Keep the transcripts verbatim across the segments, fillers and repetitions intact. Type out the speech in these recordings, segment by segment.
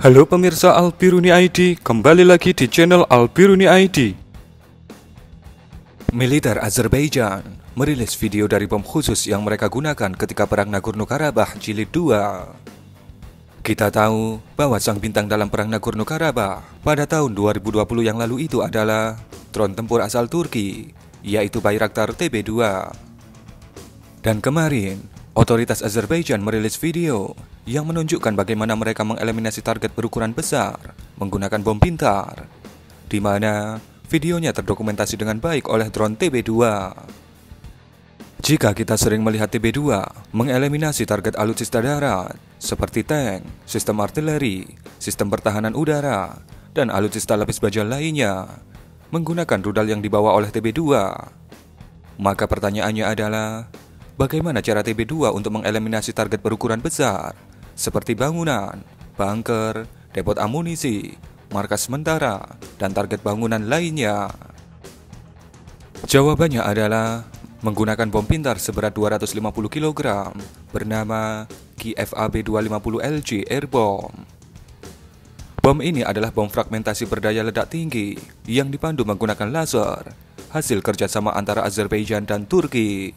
Halo pemirsa Albiruni I D, kembali lagi di channel Albiruni I D. Militer Azerbaijan merilis video dari bom khusus yang mereka gunakan ketika Perang Nagorno-Karabakh Jilid dua. Kita tahu bahwa sang bintang dalam Perang Nagorno-Karabakh pada tahun dua ribu dua puluh yang lalu itu adalah drone tempur asal Turki, yaitu Bayraktar T B dua. Dan kemarin, otoritas Azerbaijan merilis video yang menunjukkan bagaimana mereka mengeliminasi target berukuran besar menggunakan bom pintar, di mana videonya terdokumentasi dengan baik oleh drone T B dua. Jika kita sering melihat T B dua mengeliminasi target alutsista darat seperti tank, sistem artileri, sistem pertahanan udara, dan alutsista lapis baja lainnya menggunakan rudal yang dibawa oleh T B dua, maka pertanyaannya adalah, bagaimana cara T B dua untuk mengeliminasi target berukuran besar seperti bangunan, bunker, depot amunisi, markas sementara, dan target bangunan lainnya? Jawabannya adalah menggunakan bom pintar seberat dua ratus lima puluh kilogram bernama K F A B dua lima nol L G Air Bomb. Bom ini adalah bom fragmentasi berdaya ledak tinggi yang dipandu menggunakan laser, hasil kerjasama antara Azerbaijan dan Turki.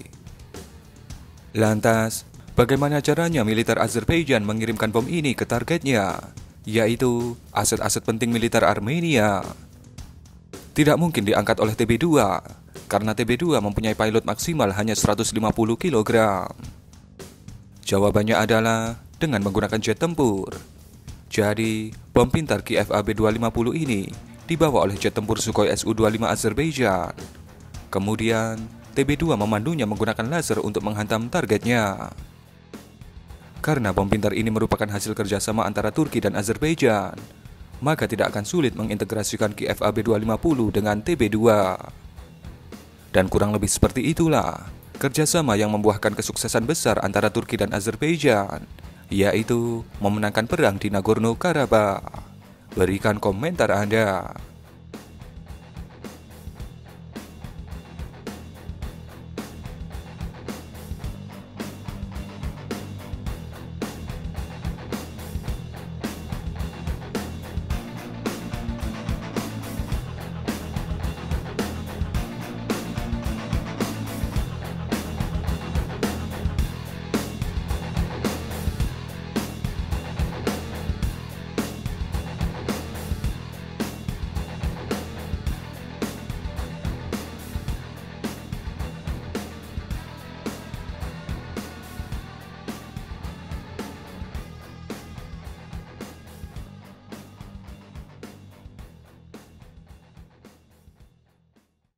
Lantas, bagaimana caranya militer Azerbaijan mengirimkan bom ini ke targetnya, yaitu aset-aset penting militer Armenia? Tidak mungkin diangkat oleh T B dua, karena T B dua mempunyai payload maksimal hanya seratus lima puluh kilogram. Jawabannya adalah dengan menggunakan jet tempur. Jadi, bom pintar K F A B dua lima nol ini dibawa oleh jet tempur Sukhoi S U dua puluh lima Azerbaijan. Kemudian, T B dua memandunya menggunakan laser untuk menghantam targetnya. Karena bom pintar ini merupakan hasil kerjasama antara Turki dan Azerbaijan, maka tidak akan sulit mengintegrasikan K F A B dua lima nol dengan T B dua. Dan kurang lebih seperti itulah kerjasama yang membuahkan kesuksesan besar antara Turki dan Azerbaijan, yaitu memenangkan perang di Nagorno-Karabakh. Berikan komentar Anda.